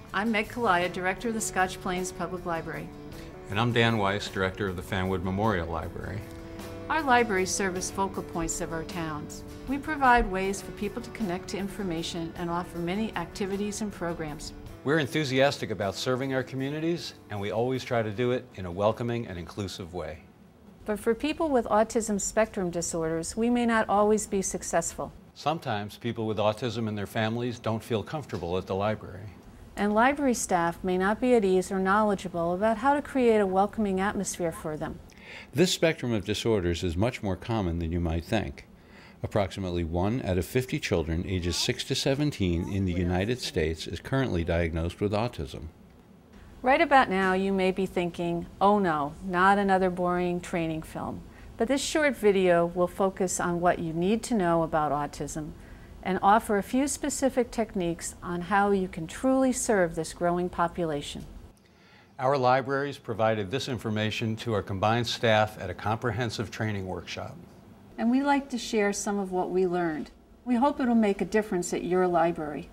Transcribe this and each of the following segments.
I'm Meg Kalaya, Director of the Scotch Plains Public Library. And I'm Dan Weiss, Director of the Fanwood Memorial Library. Our libraries serve as focal points of our towns. We provide ways for people to connect to information and offer many activities and programs. We're enthusiastic about serving our communities, and we always try to do it in a welcoming and inclusive way. But for people with autism spectrum disorders, we may not always be successful. Sometimes people with autism and their families don't feel comfortable at the library. And library staff may not be at ease or knowledgeable about how to create a welcoming atmosphere for them. This spectrum of disorders is much more common than you might think. Approximately 1 out of 50 children ages 6 to 17 in the United States is currently diagnosed with autism. Right about now, you may be thinking, oh no, not another boring training film. But this short video will focus on what you need to know about autism and offer a few specific techniques on how you can truly serve this growing population. Our libraries provided this information to our combined staff at a comprehensive training workshop. And we like to share some of what we learned. We hope it'll make a difference at your library.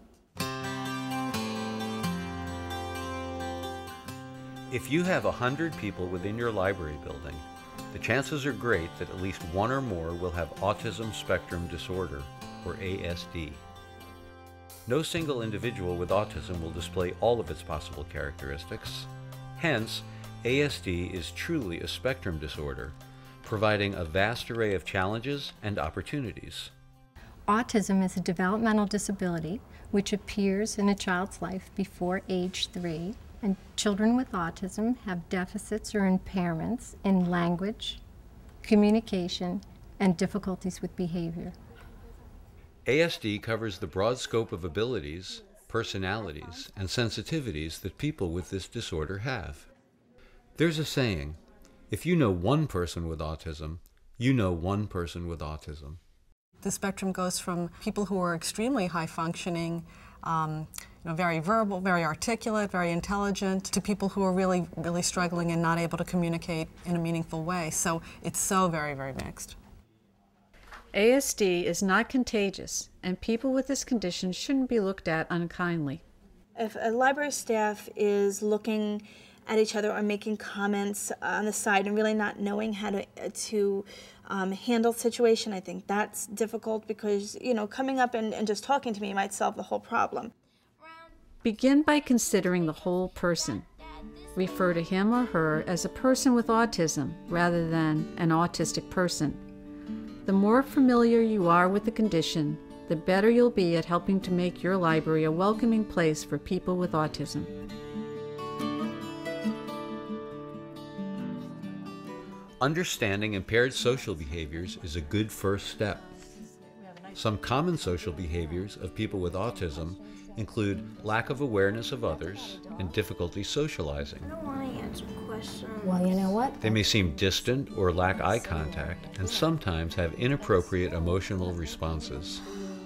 If you have 100 people within your library building, the chances are great that at least one or more will have autism spectrum disorder, or ASD. No single individual with autism will display all of its possible characteristics. Hence, ASD is truly a spectrum disorder, providing a vast array of challenges and opportunities. Autism is a developmental disability which appears in a child's life before age 3. And children with autism have deficits or impairments in language, communication, and difficulties with behavior. ASD covers the broad scope of abilities, personalities, and sensitivities that people with this disorder have. There's a saying, if you know one person with autism, you know one person with autism. The spectrum goes from people who are extremely high functioning, very verbal, very articulate, very intelligent, to people who are really struggling and not able to communicate in a meaningful way. So it's so very, very mixed. ASD is not contagious, and people with this condition shouldn't be looked at unkindly. If a library staff is looking at each other or making comments on the side and really not knowing how to handle the situation, I think that's difficult because, coming up and just talking to me might solve the whole problem. Begin by considering the whole person. Refer to him or her as a person with autism rather than an autistic person. The more familiar you are with the condition, the better you'll be at helping to make your library a welcoming place for people with autism. Understanding impaired social behaviors is a good first step. Some common social behaviors of people with autism include lack of awareness of others and difficulty socializing. I don't want to answer questions. Well, you know what? They may seem distant or lack eye contact and sometimes have inappropriate emotional responses.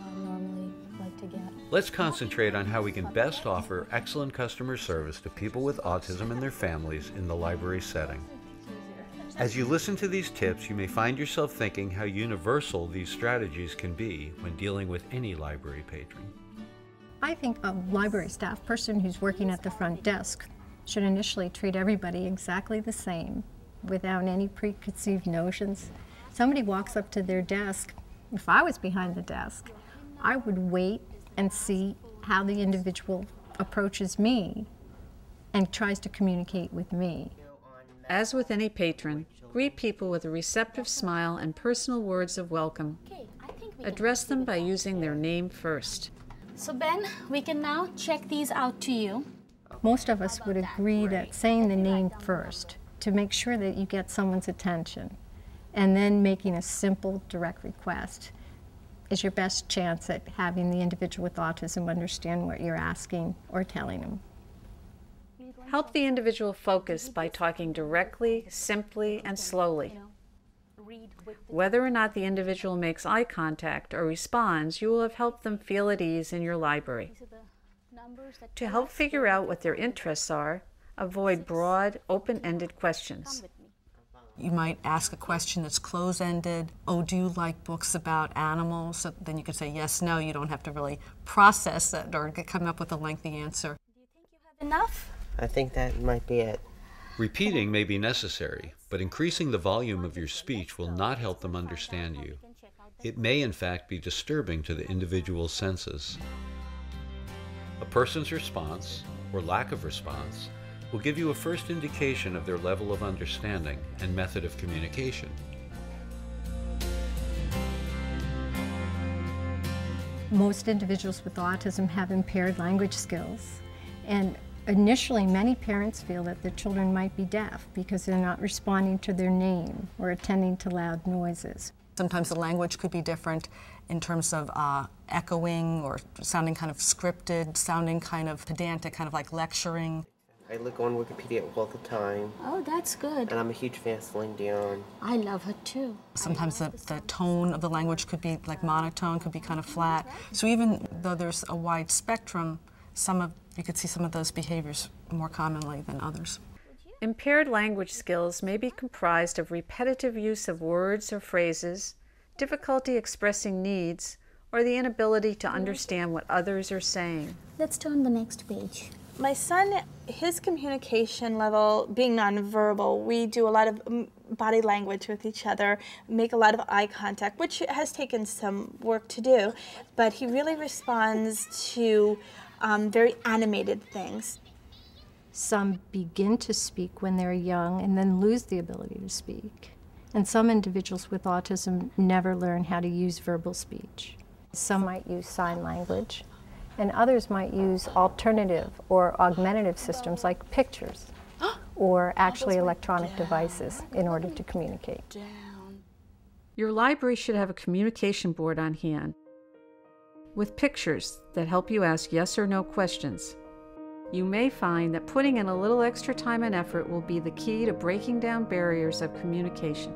Let's concentrate on how we can best offer excellent customer service to people with autism and their families in the library setting. As you listen to these tips, you may find yourself thinking how universal these strategies can be when dealing with any library patron. I think a library staff person who's working at the front desk should initially treat everybody exactly the same, without any preconceived notions. Somebody walks up to their desk, if I was behind the desk, I would wait and see how the individual approaches me and tries to communicate with me. As with any patron, greet people with a receptive smile and personal words of welcome. Address them by using their name first. So Ben, we can now check these out to you. Most of us would agree that saying the name first to make sure that you get someone's attention, and then making a simple, direct request is your best chance at having the individual with autism understand what you're asking or telling them. Help the individual focus by talking directly, simply, and slowly. Whether or not the individual makes eye contact or responds, you will have helped them feel at ease in your library. To help figure out what their interests are, avoid broad, open-ended questions. You might ask a question that's close-ended. Oh, do you like books about animals? So then you could say yes, no. You don't have to really process it or come up with a lengthy answer. Enough? I think that might be it. Repeating may be necessary, but increasing the volume of your speech will not help them understand you. It may in fact be disturbing to the individual's senses. A person's response, or lack of response, will give you a first indication of their level of understanding and method of communication. Most individuals with autism have impaired language skills, and initially many parents feel that their children might be deaf because they're not responding to their name or attending to loud noises. Sometimes the language could be different in terms of echoing or sounding kind of scripted, sounding kind of pedantic, kind of like lecturing. I look on Wikipedia all the time. Oh, that's good. And I'm a huge fan of LibraryLinkNJ. I love her too. Sometimes the tone of the language could be like monotone, could be kind of flat. So even though there's a wide spectrum, you could see some of those behaviors more commonly than others. Impaired language skills may be comprised of repetitive use of words or phrases, difficulty expressing needs, or the inability to understand what others are saying. Let's turn the next page. My son, his communication level, being nonverbal, we do a lot of body language with each other, make a lot of eye contact, which has taken some work to do, but he really responds to very animated things. Some begin to speak when they're young and then lose the ability to speak. And some individuals with autism never learn how to use verbal speech. Some might use sign language, and others might use alternative or augmentative systems like pictures or actually electronic devices in order to communicate. Your library should have a communication board on hand with pictures that help you ask yes or no questions. You may find that putting in a little extra time and effort will be the key to breaking down barriers of communication.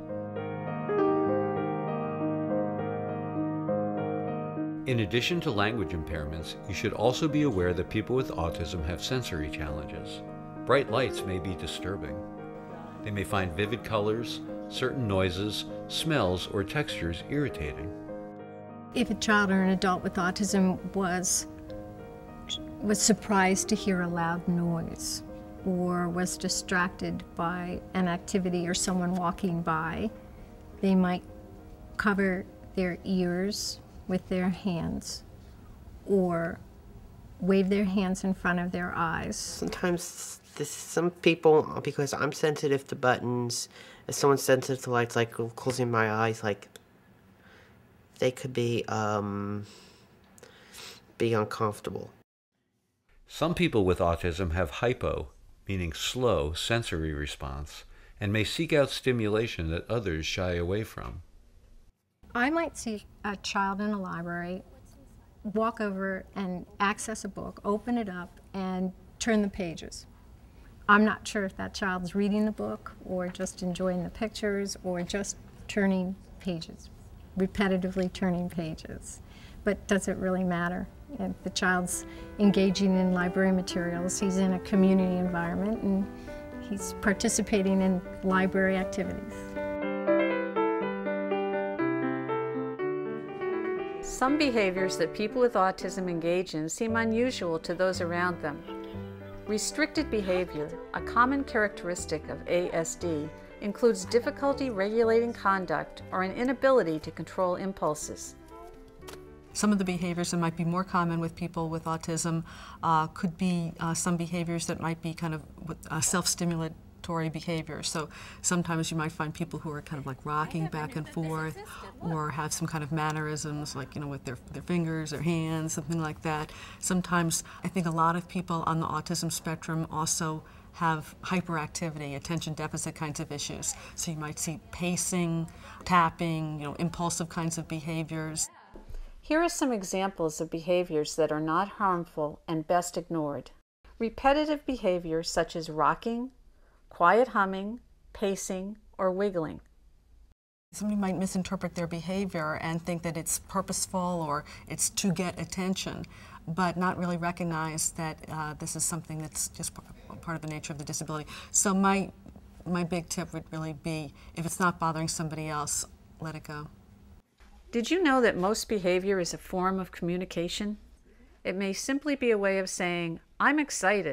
In addition to language impairments, you should also be aware that people with autism have sensory challenges. Bright lights may be disturbing. They may find vivid colors, certain noises, smells, or textures irritating. If a child or an adult with autism was surprised to hear a loud noise or was distracted by an activity or someone walking by, they might cover their ears with their hands or wave their hands in front of their eyes. Sometimes some people, because I'm sensitive to buttons, if someone's sensitive to lights, like closing my eyes, like they could be uncomfortable. Some people with autism have hypo, meaning slow, sensory response, and may seek out stimulation that others shy away from. I might see a child in a library walk over and access a book, open it up, and turn the pages. I'm not sure if that child's reading the book or just enjoying the pictures or just turning pages, repetitively turning pages. But does it really matter? If the child's engaging in library materials, he's in a community environment and he's participating in library activities. Some behaviors that people with autism engage in seem unusual to those around them. Restricted behavior, a common characteristic of ASD, includes difficulty regulating conduct or an inability to control impulses. Some of the behaviors that might be more common with people with autism could be some behaviors that might be kind of self-stimulatory behaviors. So sometimes you might find people who are kind of like rocking back and forth or have some kind of mannerisms like, with their fingers or hands, something like that. Sometimes I think a lot of people on the autism spectrum also have hyperactivity, attention deficit kinds of issues. So you might see pacing, tapping, impulsive kinds of behaviors. Here are some examples of behaviors that are not harmful and best ignored. Repetitive behaviors such as rocking, quiet humming, pacing, or wiggling. Somebody might misinterpret their behavior and think that it's purposeful or it's to get attention, but not really recognize that this is something that's just part of the nature of the disability. So my big tip would really be, if it's not bothering somebody else, let it go. Did you know that most behavior is a form of communication? It may simply be a way of saying, "I'm excited.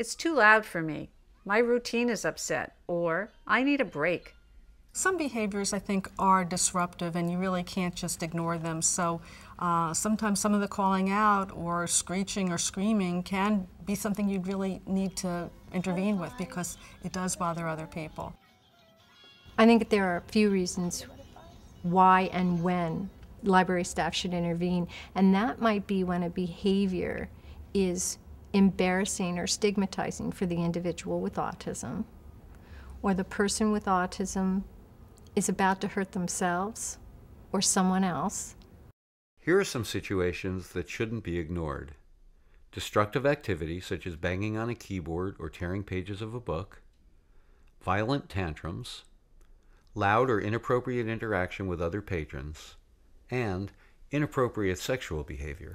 "It's too loud for me," "My routine is upset," or "I need a break." Some behaviors, I think, are disruptive and you really can't just ignore them. So sometimes some of the calling out or screeching or screaming can be something you'd really need to intervene with because it does bother other people. I think there are a few reasons why and when library staff should intervene, and that might be when a behavior is embarrassing or stigmatizing for the individual with autism, or the person with autism is about to hurt themselves or someone else. Here are some situations that shouldn't be ignored. Destructive activity such as banging on a keyboard or tearing pages of a book, violent tantrums, loud or inappropriate interaction with other patrons, and inappropriate sexual behavior.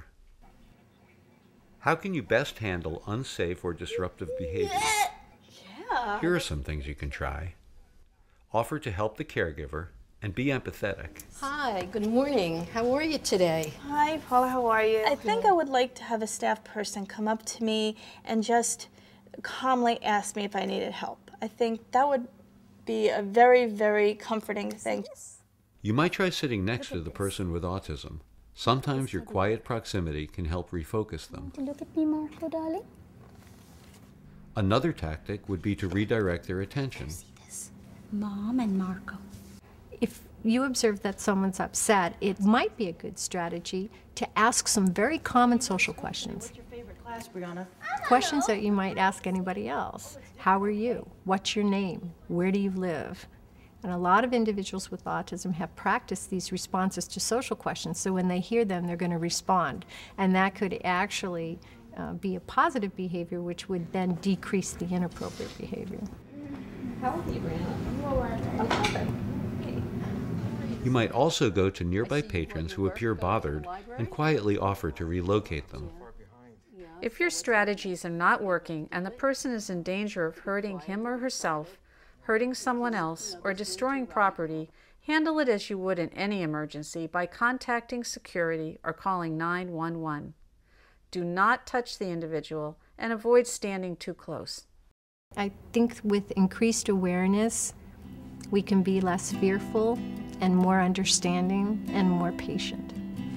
How can you best handle unsafe or disruptive behavior? Here are some things you can try. Offer to help the caregiver and be empathetic. Hi, good morning. How are you today? Hi, Paula, how are you? I think I would like to have a staff person come up to me and just calmly ask me if I needed help. I think that would be a very, very comforting thing. You might try sitting next to the person with autism. Sometimes your quiet proximity can help refocus them. Look at me, Marco, darling. Another tactic would be to redirect their attention. Mom and Marco. If you observe that someone's upset, it might be a good strategy to ask some very common social questions. What's your favorite class, Brianna? Questions that you might ask anybody else. How are you? What's your name? Where do you live? And a lot of individuals with autism have practiced these responses to social questions, so when they hear them, they're going to respond. And that could actually be a positive behavior, which would then decrease the inappropriate behavior. How old are you, Brianna? You might also go to nearby patrons who appear bothered and quietly offer to relocate them. If your strategies are not working and the person is in danger of hurting him or herself, hurting someone else, or destroying property, handle it as you would in any emergency by contacting security or calling 911. Do not touch the individual and avoid standing too close. I think with increased awareness, we can be less fearful and more understanding and more patient.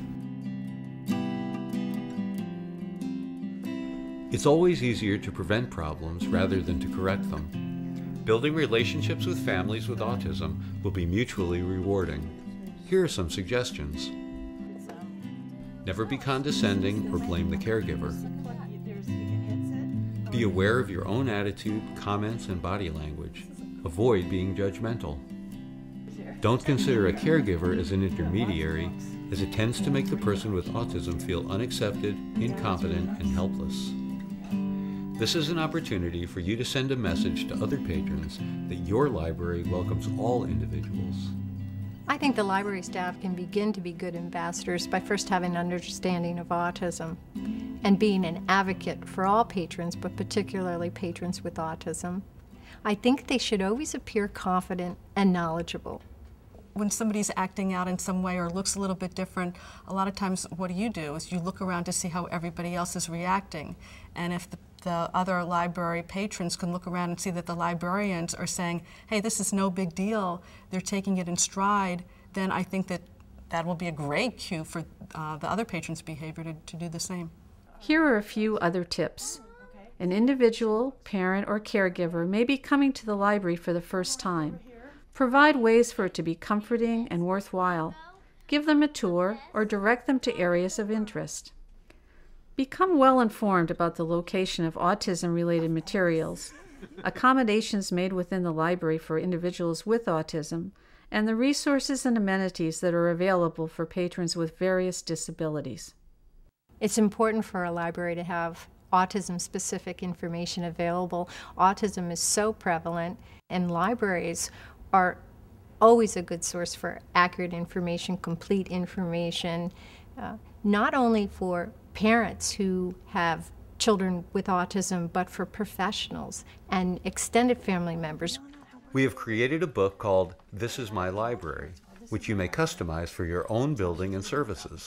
It's always easier to prevent problems rather than to correct them. Building relationships with families with autism will be mutually rewarding. Here are some suggestions. Never be condescending or blame the caregiver. Be aware of your own attitude, comments, and body language. Avoid being judgmental. Don't consider a caregiver as an intermediary, as it tends to make the person with autism feel unaccepted, incompetent, and helpless. This is an opportunity for you to send a message to other patrons that your library welcomes all individuals. I think the library staff can begin to be good ambassadors by first having an understanding of autism and being an advocate for all patrons, but particularly patrons with autism. I think they should always appear confident and knowledgeable. When somebody's acting out in some way or looks a little bit different, a lot of times what do? Is you look around to see how everybody else is reacting. And if the other library patrons can look around and see that the librarians are saying, hey, this is no big deal, they're taking it in stride, then I think that that will be a great cue for the other patrons' behavior to do the same. Here are a few other tips. An individual, parent, or caregiver may be coming to the library for the first time. Provide ways for it to be comforting and worthwhile. Give them a tour or direct them to areas of interest. Become well informed about the location of autism-related materials, accommodations made within the library for individuals with autism, and the resources and amenities that are available for patrons with various disabilities. It's important for a library to have autism-specific information available. Autism is so prevalent, and libraries are always a good source for accurate information, complete information, not only for parents who have children with autism, but for professionals and extended family members. We have created a book called This Is My Library, which you may customize for your own building and services.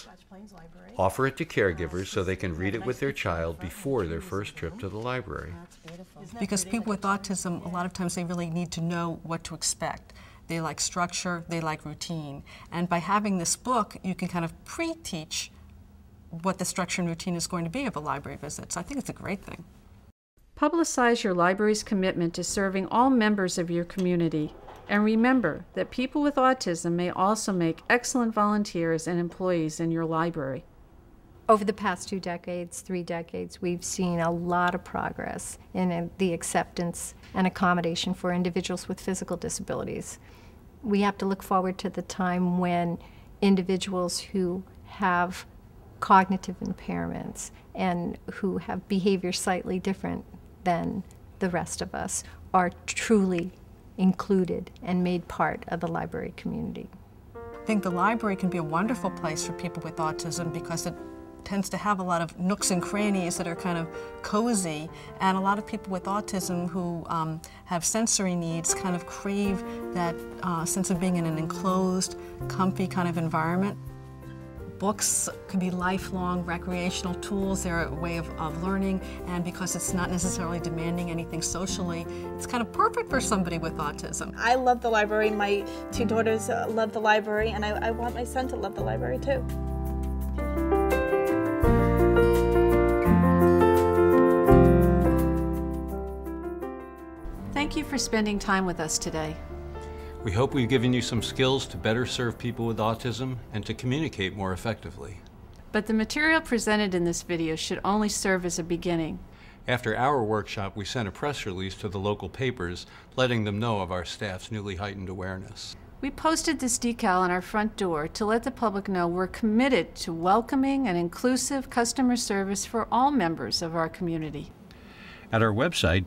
Offer it to caregivers so they can read it with their child before their first trip to the library. Because people with autism, a lot of times they really need to know what to expect. They like structure, they like routine. And by having this book, you can kind of pre-teach what the structure and routine is going to be of a library visit. So I think it's a great thing. Publicize your library's commitment to serving all members of your community. And remember that people with autism may also make excellent volunteers and employees in your library. Over the past 2 decades, 3 decades, we've seen a lot of progress in the acceptance and accommodation for individuals with physical disabilities. We have to look forward to the time when individuals who have cognitive impairments and who have behavior slightly different than the rest of us are truly included and made part of the library community. I think the library can be a wonderful place for people with autism because it tends to have a lot of nooks and crannies that are kind of cozy, and a lot of people with autism who have sensory needs kind of crave that sense of being in an enclosed, comfy kind of environment. Books can be lifelong recreational tools. They're a way of learning, and because it's not necessarily demanding anything socially, it's kind of perfect for somebody with autism. I love the library. My 2 daughters love the library, and I want my son to love the library too. Thank you for spending time with us today. We hope we've given you some skills to better serve people with autism and to communicate more effectively. But the material presented in this video should only serve as a beginning. After our workshop, we sent a press release to the local papers letting them know of our staff's newly heightened awareness. We posted this decal on our front door to let the public know we're committed to welcoming and inclusive customer service for all members of our community. At our website,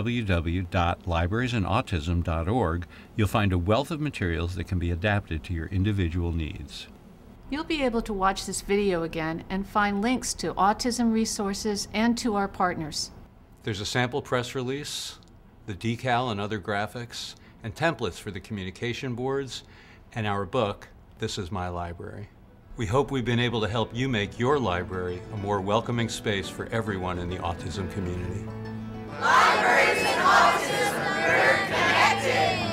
www.librariesandautism.org, you'll find a wealth of materials that can be adapted to your individual needs. You'll be able to watch this video again and find links to autism resources and to our partners. There's a sample press release, the decal and other graphics, and templates for the communication boards, and our book, This Is My Library. We hope we've been able to help you make your library a more welcoming space for everyone in the autism community. Libraries and Autism, we're connected!